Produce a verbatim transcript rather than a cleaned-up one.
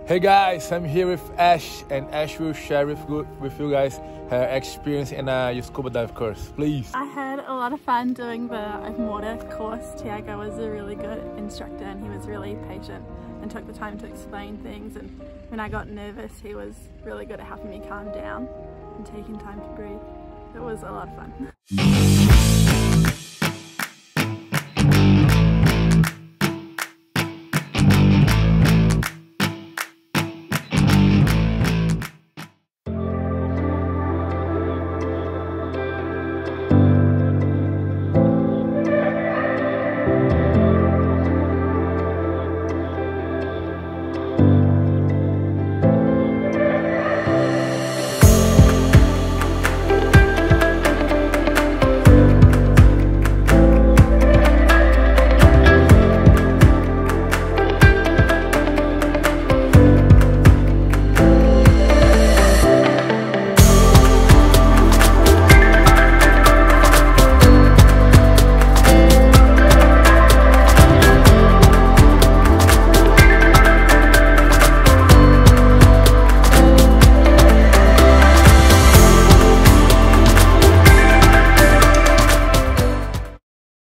Hey guys, I'm here with Ash, and Ash will share with, with you guys her experience in a scuba dive course. Please. I had a lot of fun doing the open water course. Tiago was a really good instructor and he was really patient and took the time to explain things, and when I got nervous he was really good at helping me calm down and taking time to breathe. It was a lot of fun.